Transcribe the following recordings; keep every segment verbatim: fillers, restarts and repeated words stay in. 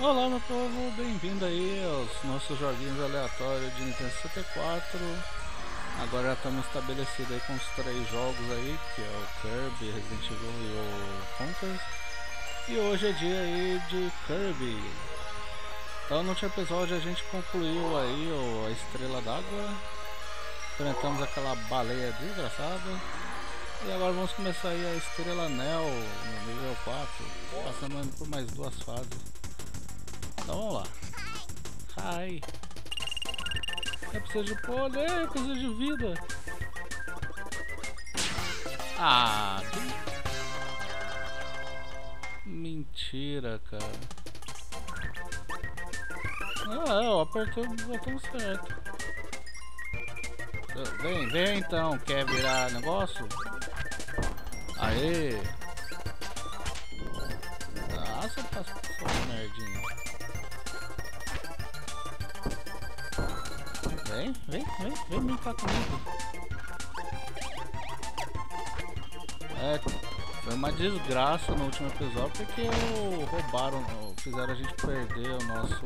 Olá meu povo, bem-vindo aí aos nossos joguinhos aleatórios de Nintendo sessenta e quatro. Agora já estamos estabelecidos aí com os três jogos aí, que é o Kirby, Resident Evil e o Conquest. E hoje é dia aí de Kirby. Então no último episódio a gente concluiu aí o, a Estrela d'Água. Enfrentamos aquela baleia desgraçada. E agora vamos começar aí a Estrela Anel no nível quatro, passando por mais duas fases. Então vamos lá. Ai. Eu preciso de poder, eu preciso de vida. Ah, que... mentira, cara. Ah, eu apertei o botão certo. Vem, vem então, quer virar negócio? Aê! Ah, você tá só merdinha. Vem, vem, vem, vem brincar comigo. É, foi uma desgraça no último episódio porque roubaram, fizeram a gente perder o nosso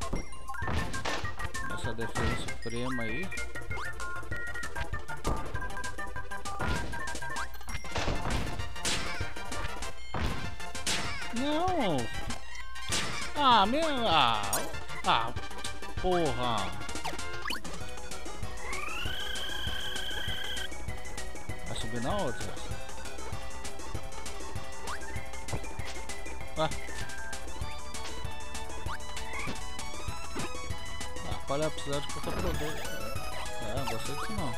nossa defesa suprema aí. Não! Ah, meu. Ah, ah, porra! Vai subir na outra. Ah. Ah, qual é a precisar de qualquer produto? É, não gostei disso não.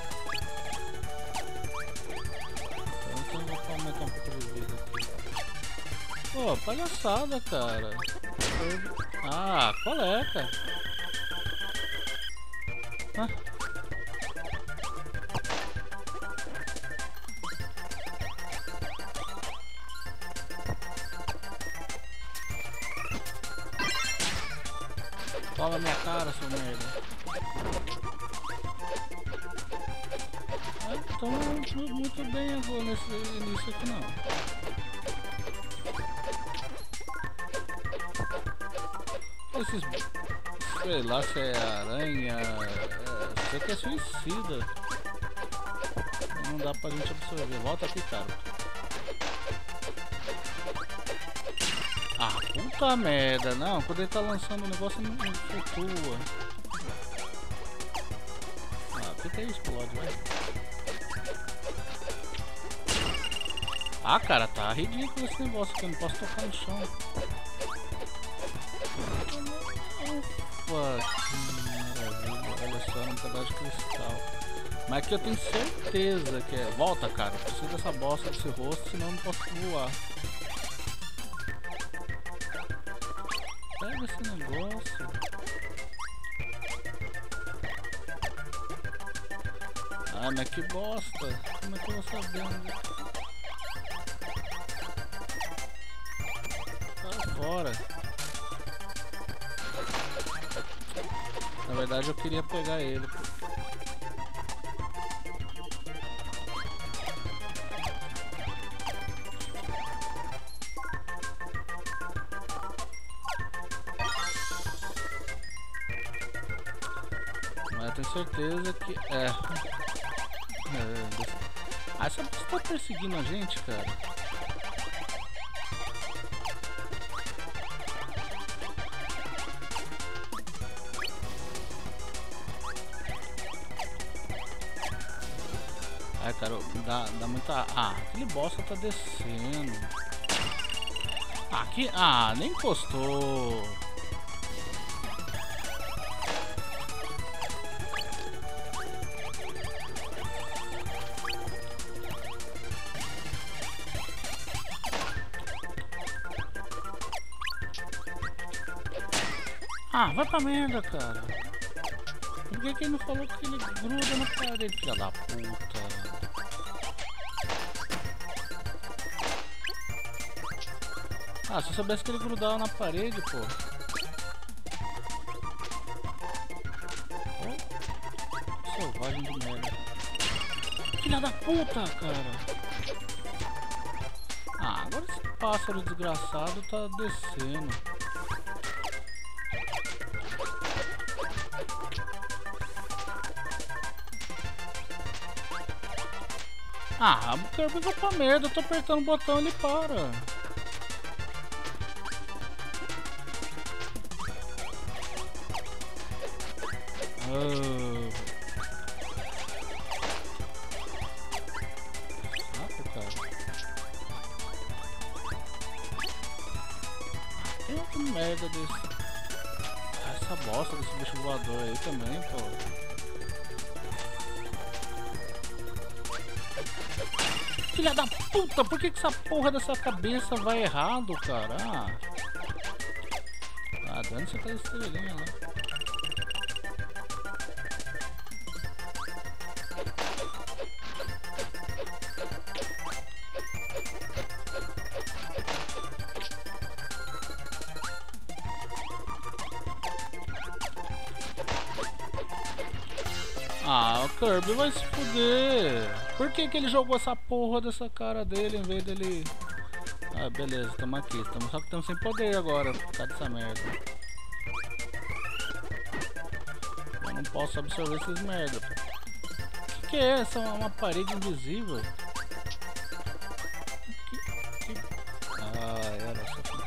Então vou aumentar um pouco de vida aqui. Pô, palhaçada, cara. Ah, qual é, cara? Ah. Fala minha cara, seu merda. Ah, então não muito bem agora nesse início aqui não. Esses, sei lá se é aranha, é, sei que é suicida. Não dá pra gente absorver. Volta aqui, cara. Ah, puta merda. Não, quando ele tá lançando o negócio não, não flutua. Ah, o que que é isso? Explode, vai. Ah, cara, tá ridículo esse negócio aqui. Eu não posso tocar no chão. Ufa, que maravilha. Olha só, um pedaço de cristal. Mas aqui eu tenho certeza que é. Volta, cara. Eu preciso dessa bosta desse rosto, senão eu não posso voar. Pega esse negócio. Ah, mas que bosta. Como é que eu vou saber? Sai fora. Na verdade eu queria pegar ele. Mas eu tenho certeza que é. é... Ah, essa pessoa tá perseguindo a gente, cara. Ai, cara, dá, dá muita... Ah, aquele bosta tá descendo. Aqui... Ah, nem encostou. Ah, vai pra merda, cara. Por que que ele não falou que ele gruda na parede, filha da puta? Ah, se eu soubesse que ele grudava na parede, pô. Oh, selvagem de merda. Filha da puta, cara. Ah, agora esse pássaro desgraçado tá descendo. Ah, o Kirby vai pra merda, eu tô apertando o botão e ele para. Oh. Saco, cara. Tem outra merda desse. Essa bosta desse bicho voador aí também, pô. Filha da puta, por que que essa porra dessa cabeça vai errado, cara? Ah, ah dane-se aquela estrelinha lá. Ah, o Kirby vai se fuder. Por que que ele jogou essa porra dessa cara dele em vez dele... Ah, beleza, estamos aqui. Tamo... Só que estamos sem poder agora, por causa dessa merda. Eu não posso absorver essas merda. O que que é essa? Uma parede invisível? Que... Que... Ah, era só que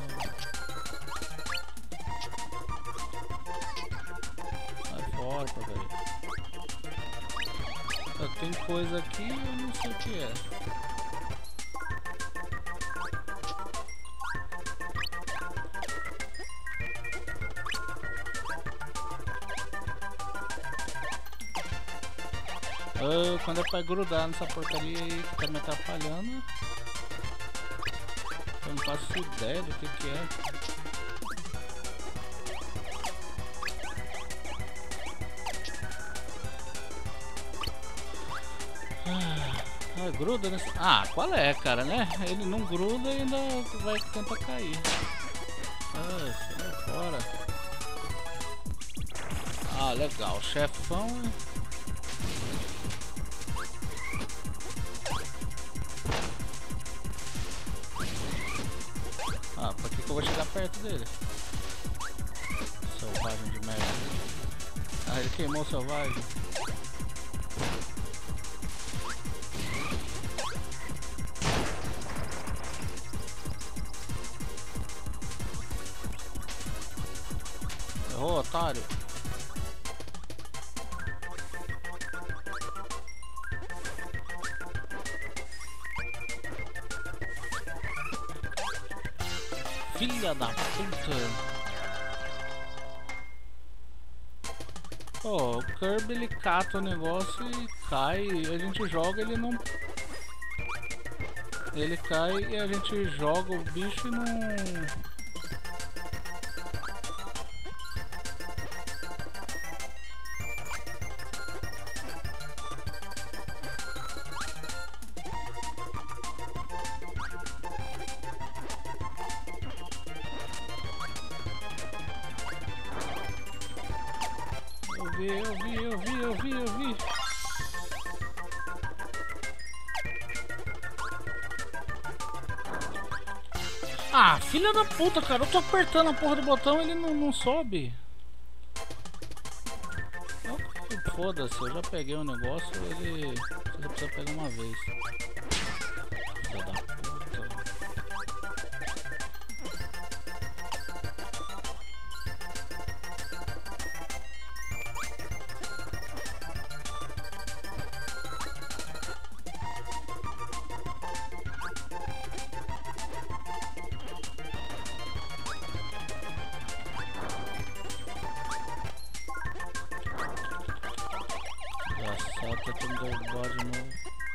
sai fora, porcaria. Tem coisa aqui, eu não sei o que é. Ah, quando é pra grudar nessa porcaria aí que tá me atrapalhando, eu não faço ideia do que que é. Ah, gruda nesse... Ah, qual é, cara, né? Ele não gruda e ainda vai tentar cair. Ah, sai fora. Ah, legal. Chefão... Ah, pra que que eu vou chegar perto dele? Selvagem de merda. Ah, ele queimou o selvagem. Ô, otário. Filha da puta. Ó, oh, o Kirby ele cata o negócio e cai. A gente joga, ele não... Ele cai e a gente joga o bicho e não... Eu vi, eu vi, eu vi, eu vi, eu vi. Ah, filha da puta, cara. Eu tô apertando a porra do botão e ele não, não sobe. Foda-se, eu já peguei o negócio, ele só precisa pegar uma vez. Filha da puta. Solta tudo do bode de novo.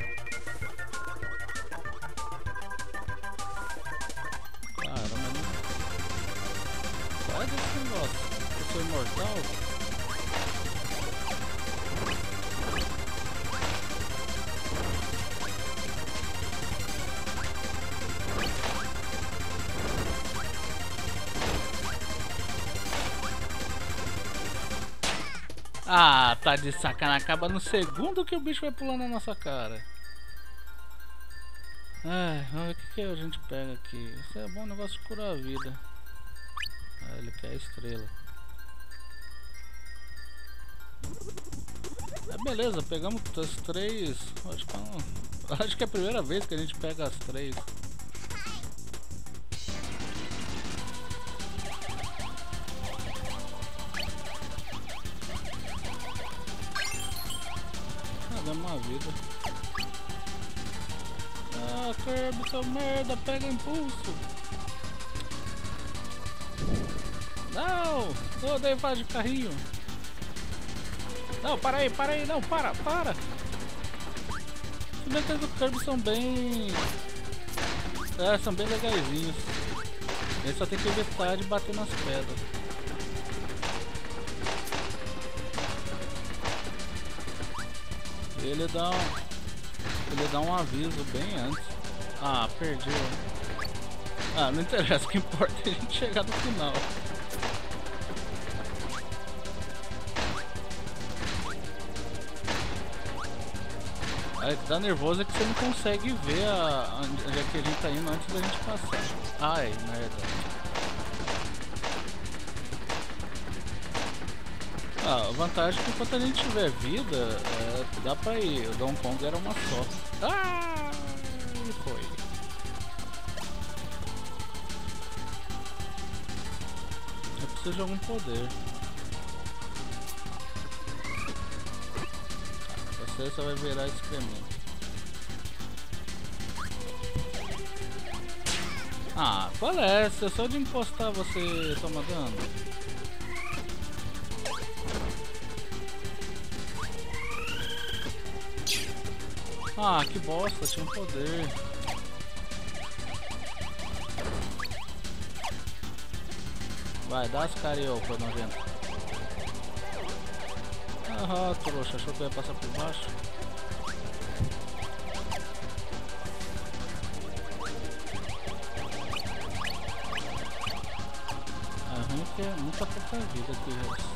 Caramba, não. Pode esse negócio. Eu sou imortal? Ah, tá de sacanagem. Acaba no segundo que o bicho vai pulando na nossa cara. Ai, vamos ver o que, que a gente pega aqui. Isso é bom negócio de curar a vida. Ah, ele quer a estrela. Ah, beleza, pegamos as três. Acho que Acho que é a primeira vez que a gente pega as três. Ah, dá uma vida. Ah, Kirby, seu merda, pega impulso. Não, eu odeio fase de carrinho. Não, para aí, para aí, não, para, para. Os metas do Kirby são bem... É, são bem legaisinhos. Ele só tem que evitar de bater nas pedras. Ele dá um... Ele dá um aviso bem antes. Ah, perdi. Ah, não interessa, o que importa é a gente chegar no final. Aí que dá nervoso é que você não consegue ver a, onde é que a gente tá indo antes da gente passar. Ai, merda. Ah, a vantagem é que enquanto a gente tiver vida, é, dá pra ir. O Donkey Kong era uma só. Ah, e foi. Eu preciso de algum poder. Você só vai virar excremento. Ah, qual é essa? Só de encostar você toma dano? Ah, que bosta, tinha um poder. Vai, dá as carioca, nojento. Ah, trouxa, achou que eu ia passar por baixo? É ruim que é muita pouca vida aqui, velho.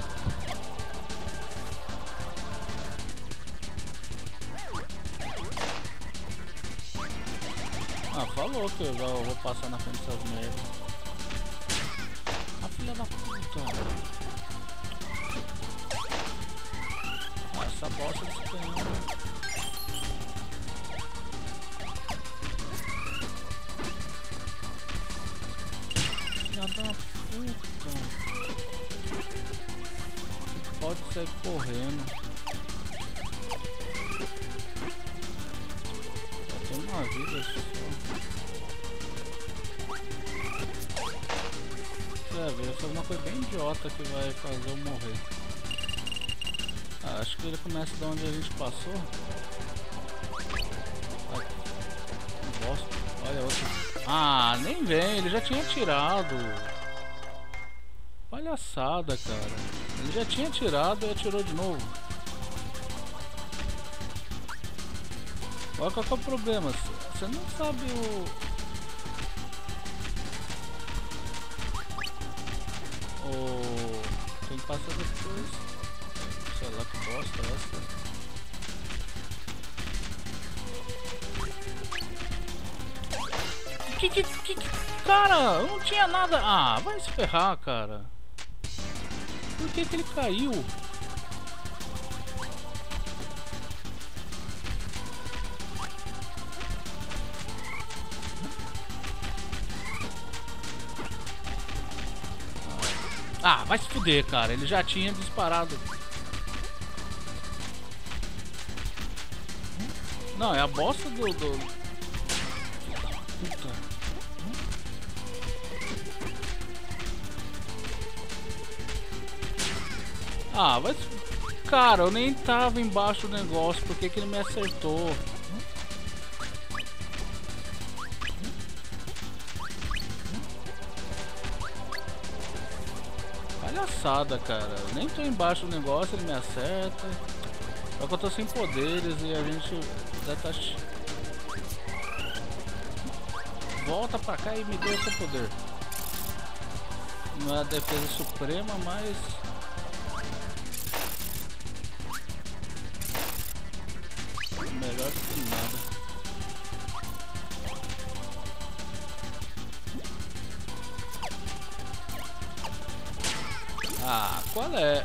Ah, falou que eu já vou passar na frente dessas merdas. Ah, filha da puta. Essa bosta desse canhão. Filha da puta. Pode sair correndo. Só tem uma vida só. Você vai ver, foi uma coisa bem idiota que vai fazer eu morrer. Ah, acho que ele começa de onde a gente passou. Ah, bosta. Olha outro. Ah, nem vem, ele já tinha tirado. Palhaçada, cara. Ele já tinha tirado e atirou de novo. Olha qual que é o problema. Você não sabe o... o... Quem passa depois. Sei lá que bosta é essa. Que, que, que, que, cara, eu não tinha nada. Ah, vai se ferrar, cara. Por que que ele caiu? Ah, vai se fuder, cara. Ele já tinha disparado. Não, é a bosta do... do... Puta. Ah, vai... Cara, eu nem tava embaixo do negócio. Por que que ele me acertou? Palhaçada, cara. Eu nem tô embaixo do negócio, ele me acerta. Só que eu tô sem poderes e a gente já tá... Volta pra cá e me dê o seu poder. Não é a defesa suprema, mas... melhor que nada. Ah, qual é?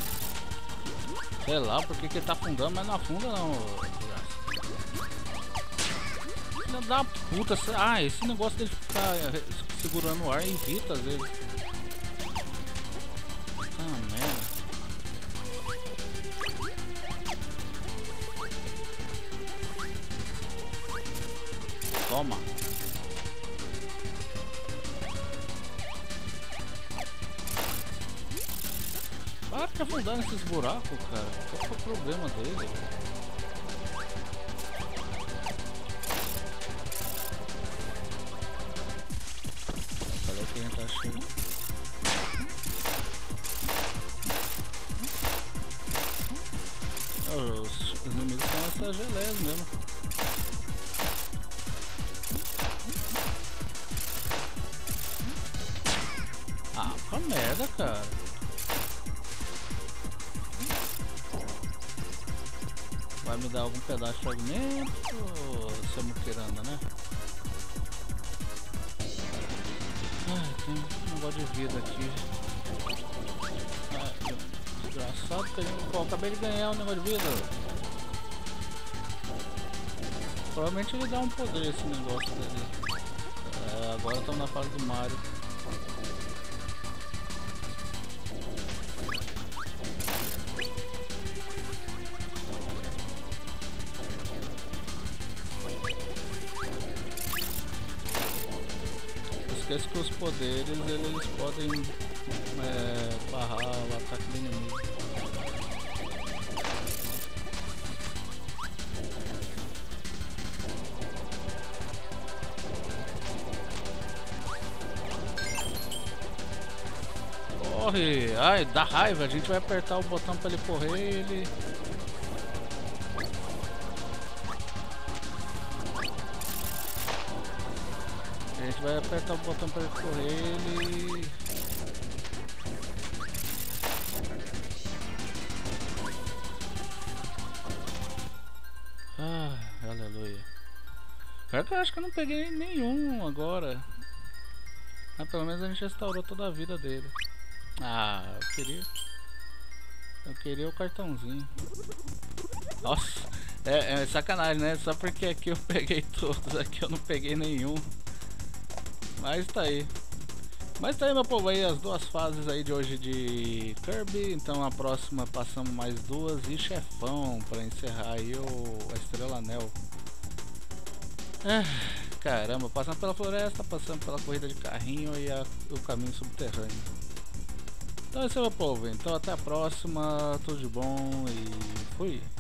Sei lá, porque que ele tá afundando, mas não afunda não. Filha da puta. Ah, esse negócio dele ficar segurando o ar irrita às vezes. Ah, merda. Toma. Para de afundar nesses buracos, cara. Qual que é o problema dele? Falei que a gente tá achando. Os, os inimigos são essas geleias mesmo. Ah, pra merda, cara. Vai me dar algum pedaço de fragmento, seu muquirana, né? Ai, tem um negócio de vida aqui. Ai, desgraçado que a gente... Pô, acabei de ganhar um negócio de vida. Provavelmente ele dá um poder esse negócio dele. É, agora estamos na fase do Mario. Esquece que os poderes eles podem é, barrar o ataque do inimigo. Corre! Ai, dá raiva, a gente vai apertar o botão para ele correr e ele... A gente vai apertar o botão para ele correr ele... Ah, aleluia. Pior que eu acho que eu não peguei nenhum agora. Ah, pelo menos a gente restaurou toda a vida dele. Ah, eu queria... Eu queria o cartãozinho. Nossa, é, é sacanagem, né? Só porque aqui eu peguei todos, aqui eu não peguei nenhum. Mas tá aí. Mas tá aí, meu povo, aí as duas fases aí de hoje de Kirby. Então a próxima passamos mais duas e chefão pra encerrar aí o, a Estrela Anel. Ah, caramba, passando pela floresta, passando pela corrida de carrinho e a, o caminho subterrâneo. Então é isso, meu povo. Então até a próxima, tudo de bom e fui.